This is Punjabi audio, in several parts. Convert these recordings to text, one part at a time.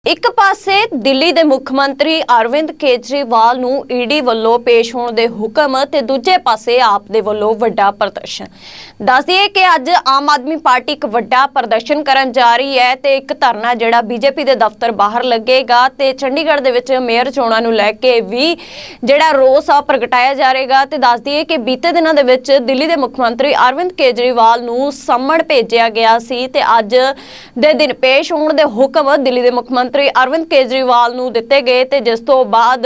ਇੱਕ ਪਾਸੇ ਦਿੱਲੀ ਦੇ ਮੁੱਖ ਮੰਤਰੀ ਅਰਵਿੰਦ ਕੇਜਰੀਵਾਲ ਨੂੰ ਈਡੀ ਵੱਲੋਂ ਪੇਸ਼ ਹੋਣ ਦੇ ਹੁਕਮ ਤੇ ਦੂਜੇ ਪਾਸੇ ਆਪ ਦੇ ਵੱਲੋਂ ਵੱਡਾ ਪ੍ਰਦਰਸ਼ਨ। ਦੱਸ ਦਈਏ ਕਿ ਅੱਜ ਆਮ ਆਦਮੀ ਪਾਰਟੀ ਇੱਕ ਵੱਡਾ ਪ੍ਰਦਰਸ਼ਨ ਕਰਨ ਜਾ ਰਹੀ ਹੈ ਤੇ ਇੱਕ ਧਰਨਾ ਜਿਹੜਾ ਬੀਜੇਪੀ ਦੇ ਦਫ਼ਤਰ ਬਾਹਰ ਲੱਗੇਗਾ ਤੇ ਚੰਡੀਗੜ੍ਹ ਦੇ ਵਿੱਚ ਮੇਅਰ ਚੋਣਾਂ ਨੂੰ ਲੈ ਕੇ ਵੀ ਜਿਹੜਾ ਰੋਸ ਆ ਪ੍ਰਗਟਾਇਆ ਜਾਵੇਗਾ। ਤੇ ਦੱਸ ਦਈਏ ਕਿ ਬੀਤੇ ਦਿਨਾਂ ਦੇ ਵਿੱਚ ਦਿੱਲੀ ਦੇ ਮੁੱਖ ਮੰਤਰੀ ਅਰਵਿੰਦ ਕੇਜਰੀਵਾਲ ਨੂੰ ਸੰਮਣ ਭੇਜਿਆ ਗਿਆ ਸੀ ਤੇ ਅੱਜ ਦੇ ਦਿਨ ਪੇਸ਼ ਹੋਣ ਦੇ ਹੁਕਮ ਦਿੱਲੀ ਦੇ ਮੁੱਖ ਮੰਤਰੀ अरविंद केजरीवाल ਨੂੰ ਦਿੱਤੇ ਗਏ ਤੇ ਜਿਸ ਤੋਂ ਬਾਅਦ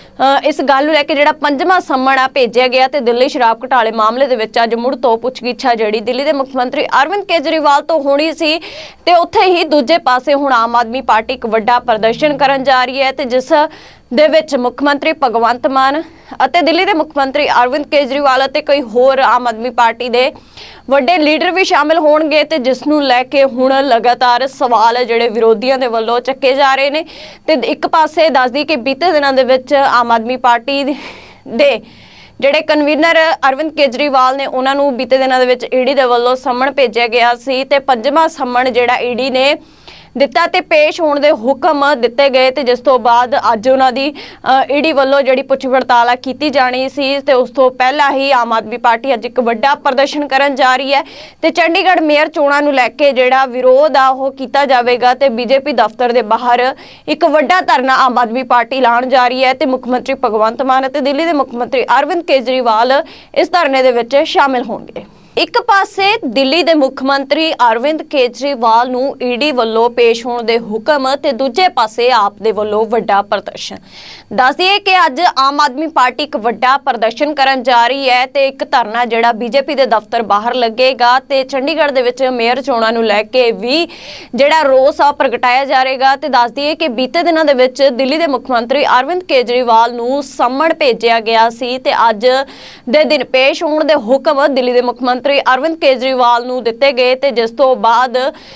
ਇਸ ਗੱਲ ਨੂੰ ਲੈ ਕੇ ਜਿਹੜਾ ਪੰਜਵਾਂ ਸੰਮਣ ਭੇਜਿਆ ਗਿਆ ਤੇ ਦਿੱਲੀ ਸ਼ਰਾਬ ਘੁਟਾਲੇ ਮਾਮਲੇ ਦੇ ਵਿੱਚ ਅੱਜ ਮੁੜ ਤੋਂ ਪੁੱਛਗਿੱਛ ਜਿਹੜੀ ਦਿੱਲੀ ਦੇ ਮੁੱਖ ਮੰਤਰੀ ਅਰਵਿੰਦ ਕੇਜਰੀਵਾਲ ਤੋਂ ਹੋਣੀ ਸੀ ਤੇ ਉੱਥੇ ਹੀ ਦੂਜੇ ਪਾਸੇ ਹੁਣ ਆਮ ਆਦਮੀ ਪਾਰਟੀ ਇੱਕ ਵੱਡਾ ਪ੍ਰਦਰਸ਼ਨ ਕਰਨ ਜਾ ਰਹੀ ਹੈ ਤੇ ਜਿਸ ਦੇ ਵਿੱਚ ਮੁੱਖ ਮੰਤਰੀ ਭਗਵੰਤ ਮਾਨ ਅਤੇ ਦਿੱਲੀ ਦੇ ਮੁੱਖ ਮੰਤਰੀ ਅਰਵਿੰਦ ਕੇਜਰੀਵਾਲ ਅਤੇ ਕਈ ਹੋਰ ਆਮ ਆਦਮੀ ਪਾਰਟੀ ਦੇ ਵੱਡੇ ਲੀਡਰ ਵੀ ਸ਼ਾਮਿਲ ਹੋਣਗੇ ਤੇ ਜਿਸ ਨੂੰ ਲੈ ਕੇ ਹੁਣ ਲਗਾਤਾਰ ਸਵਾਲ ਜਿਹੜੇ ਵਿਰੋਧੀਆਂ ਦੇ ਵੱਲੋਂ ਚੱਕੇ ਜਾ ਰਹੇ ਨੇ। ਤੇ ਇੱਕ ਪਾਸੇ ਦੱਸਦੀ ਕਿ ਬੀਤੇ ਦਿਨਾਂ ਦੇ ਵਿੱਚ ਆਮ ਆਦਮੀ ਪਾਰਟੀ ਦੇ ਜਿਹੜੇ ਕਨਵੀਨਰ ਅਰਵਿੰਦ ਕੇਜਰੀਵਾਲ ਨੇ ਉਹਨਾਂ ਨੂੰ ਬੀਤੇ ਦਿਨਾਂ ਦੇ ਵਿੱਚ ਈਡੀ ਦੇ ਵੱਲੋਂ ਸੰਮਣ ਭੇਜਿਆ ਗਿਆ ਸੀ ਤੇ ਪੰਜਵਾਂ ਸੰਮਣ ਜਿਹੜਾ ਈਡੀ ਨੇ ਦਿੱਤਾ ਤੇ ਪੇਸ਼ ਹੋਣ ਦੇ ਹੁਕਮ ਦਿੱਤੇ ਗਏ ਤੇ ਜਿਸ ਤੋਂ ਬਾਅਦ ਅੱਜ ਉਹਨਾਂ ਦੀ ਈਡੀ ਵੱਲੋਂ ਜਿਹੜੀ ਪੁੱਛ ਪੜਤਾਲ ਕੀਤੀ ਜਾਣੀ ਸੀ ਤੇ ਉਸ ਤੋਂ ਪਹਿਲਾਂ ਹੀ ਆਮ ਆਦਮੀ ਪਾਰਟੀ ਅੱਜ ਇੱਕ ਵੱਡਾ ਪ੍ਰਦਰਸ਼ਨ ਕਰਨ ਜਾ ਰਹੀ ਹੈ ਤੇ ਚੰਡੀਗੜ੍ਹ ਮੇਅਰ ਚੋਣਾਂ ਨੂੰ ਲੈ ਕੇ ਜਿਹੜਾ ਵਿਰੋਧ ਆ ਉਹ ਕੀਤਾ ਜਾਵੇਗਾ ਤੇ ਬੀਜੇਪੀ ਦਫ਼ਤਰ ਦੇ ਬਾਹਰ ਇੱਕ ਵੱਡਾ ਧਰਨਾ ਆਮ ਆਦਮੀ ਪਾਰਟੀ ਲਾਉਣ ਜਾ ਰਹੀ ਹੈ ਤੇ ਮੁੱਖ ਮੰਤਰੀ ਭਗਵੰਤ ਮਾਨ ਅਤੇ ਦਿੱਲੀ ਦੇ ਮੁੱਖ ਮੰਤਰੀ ਅਰਵਿੰਦ ਕੇਜਰੀਵਾਲ ਇਸ ਧਰਨੇ ਦੇ ਵਿੱਚ ਸ਼ਾਮਿਲ ਹੋਣਗੇ। ਇੱਕ ਪਾਸੇ ਦਿੱਲੀ ਦੇ ਮੁੱਖ ਮੰਤਰੀ ਅਰਵਿੰਦ ਕੇਜਰੀਵਾਲ ਨੂੰ ਈਡੀ ਵੱਲੋਂ ਪੇਸ਼ ਹੋਣ ਦੇ ਹੁਕਮ ਤੇ ਦੂਜੇ ਪਾਸੇ ਆਪ ਦੇ ਵੱਲੋਂ ਵੱਡਾ ਪ੍ਰਦਰਸ਼ਨ। ਦੱਸ ਦਈਏ ਕਿ ਅੱਜ ਆਮ ਆਦਮੀ ਪਾਰਟੀ ਇੱਕ ਵੱਡਾ ਪ੍ਰਦਰਸ਼ਨ ਕਰਨ ਜਾ ਰਹੀ ਹੈ ਤੇ ਇੱਕ ਧਰਨਾ ਜਿਹੜਾ ਬੀਜੇਪੀ ਦੇ ਦਫ਼ਤਰ ਬਾਹਰ ਲੱਗੇਗਾ ਤੇ ਚੰਡੀਗੜ੍ਹ ਦੇ ਵਿੱਚ ਮੇਅਰ ਚੋਣਾਂ ਨੂੰ ਲੈ ਕੇ ਵੀ ਜਿਹੜਾ ਰੋਸ ਆ ਪ੍ਰਗਟਾਇਆ ਜਾਵੇਗਾ। ਤੇ ਦੱਸ ਦਈਏ ਕਿ ਬੀਤੇ ਦਿਨਾਂ ਦੇ ਵਿੱਚ ਦਿੱਲੀ ਦੇ ਮੁੱਖ ਮੰਤਰੀ ਅਰਵਿੰਦ ਕੇਜਰੀਵਾਲ ਨੂੰ ਸੰਮਣ ਭੇਜਿਆ ਗਿਆ ਸੀ ਤੇ ਅੱਜ ਦੇ ਦਿਨ ਪੇਸ਼ ਹੋਣ ਦੇ ਹੁਕਮ ਦਿੱਲੀ ਦੇ ਮੁੱਖ ਮੰਤਰੀ ਅਰਵਿੰਦ ਕੇਜਰੀਵਾਲ ਨੂੰ ਦਿੱਤੇ ਗਏ ਤੇ ਜਿਸ ਤੋਂ ਬਾਅਦ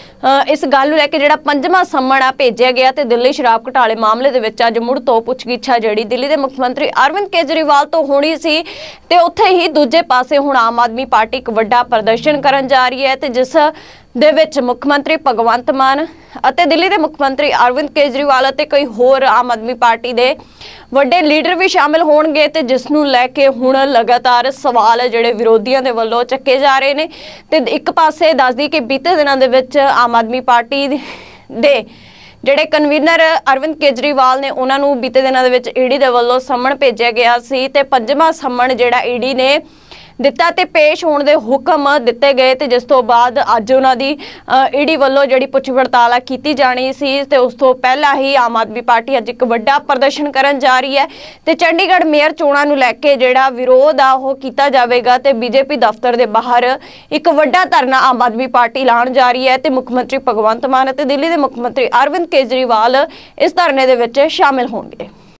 ਇਸ ਗੱਲ ਨੂੰ ਲੈ ਕੇ ਜਿਹੜਾ ਪੰਜਵਾਂ ਸੰਮਣ ਭੇਜਿਆ ਗਿਆ ਤੇ ਦਿੱਲੀ ਸ਼ਰਾਬ ਘੁਟਾਲੇ ਮਾਮਲੇ ਦੇ ਵਿੱਚ ਅੱਜ ਮੁੜ ਤੋਂ ਪੁੱਛਗਿੱਛ ਜਿਹੜੀ ਦਿੱਲੀ ਦੇ ਮੁੱਖ ਮੰਤਰੀ ਅਰਵਿੰਦ ਕੇਜਰੀਵਾਲ ਤੋਂ ਹੋਣੀ ਸੀ ਤੇ ਉੱਥੇ ਹੀ ਦੂਜੇ ਪਾਸੇ ਹੁਣ ਆਮ ਆਦਮੀ ਪਾਰਟੀ ਇੱਕ ਵੱਡਾ ਪ੍ਰਦਰਸ਼ਨ ਕਰਨ ਜਾ ਰਹੀ ਹੈ ਤੇ ਜਿਸ ਦੇ ਵਿੱਚ ਮੁੱਖ ਮੰਤਰੀ ਭਗਵੰਤ ਮਾਨ ਅਤੇ ਦਿੱਲੀ ਦੇ ਮੁੱਖ ਮੰਤਰੀ ਅਰਵਿੰਦ ਕੇਜਰੀਵਾਲ ਅਤੇ ਕਈ ਹੋਰ ਆਮ ਆਦਮੀ ਪਾਰਟੀ ਦੇ ਵੱਡੇ ਲੀਡਰ ਵੀ ਸ਼ਾਮਿਲ ਹੋਣਗੇ ਤੇ ਜਿਸ ਨੂੰ ਲੈ ਕੇ ਹੁਣ ਲਗਾਤਾਰ ਸਵਾਲ ਜਿਹੜੇ ਵਿਰੋਧੀਆਂ ਦੇ ਵੱਲੋਂ ਚੱਕੇ ਜਾ ਰਹੇ ਨੇ। ਤੇ ਇੱਕ ਪਾਸੇ ਦੱਸਦੀ ਕਿ ਬੀਤੇ ਦਿਨਾਂ ਦੇ ਵਿੱਚ ਆਮ ਆਦਮੀ ਪਾਰਟੀ ਦੇ ਜਿਹੜੇ ਕਨਵੀਨਰ ਅਰਵਿੰਦ ਕੇਜਰੀਵਾਲ ਨੇ ਉਹਨਾਂ ਨੂੰ ਬੀਤੇ ਦਿਨਾਂ ਦੇ ਵਿੱਚ ਈਡੀ ਦੇ ਵੱਲੋਂ ਸੰਮਣ ਭੇਜਿਆ ਗਿਆ ਸੀ ਤੇ ਪੰਜਵਾਂ ਸੰਮਣ ਜਿਹੜਾ ਈਡੀ ਨੇ ਦਿੱਤਾ ਤੇ ਪੇਸ਼ ਹੋਣ ਦੇ ਹੁਕਮ ਦਿੱਤੇ ਗਏ ਤੇ ਜਿਸ ਤੋਂ ਬਾਅਦ ਅੱਜ ਉਹਨਾਂ ਦੀ ਈਡੀ ਵੱਲੋਂ ਜਿਹੜੀ ਪੁੱਛ ਪੜਤਾਲ ਕੀਤੀ ਜਾਣੀ ਸੀ ਤੇ ਉਸ ਤੋਂ ਪਹਿਲਾਂ ਹੀ ਆਮ ਆਦਮੀ ਪਾਰਟੀ ਅੱਜ ਇੱਕ ਵੱਡਾ ਪ੍ਰਦਰਸ਼ਨ ਕਰਨ ਜਾ ਰਹੀ ਹੈ ਤੇ ਚੰਡੀਗੜ੍ਹ ਮੇਅਰ ਚੋਣਾਂ ਨੂੰ ਲੈ ਕੇ ਜਿਹੜਾ ਵਿਰੋਧ ਆ ਉਹ ਕੀਤਾ ਜਾਵੇਗਾ ਤੇ ਬੀਜੇਪੀ ਦਫ਼ਤਰ ਦੇ ਬਾਹਰ ਇੱਕ ਵੱਡਾ ਧਰਨਾ ਆਮ ਆਦਮੀ ਪਾਰਟੀ ਲਾਉਣ ਜਾ ਰਹੀ ਹੈ ਤੇ ਮੁੱਖ ਮੰਤਰੀ ਭਗਵੰਤ ਮਾਨ ਅਤੇ ਦਿੱਲੀ ਦੇ ਮੁੱਖ ਮੰਤਰੀ ਅਰਵਿੰਦ ਕੇਜਰੀਵਾਲ ਇਸ ਧਰਨੇ ਦੇ ਵਿੱਚ ਸ਼ਾਮਿਲ ਹੋਣਗੇ।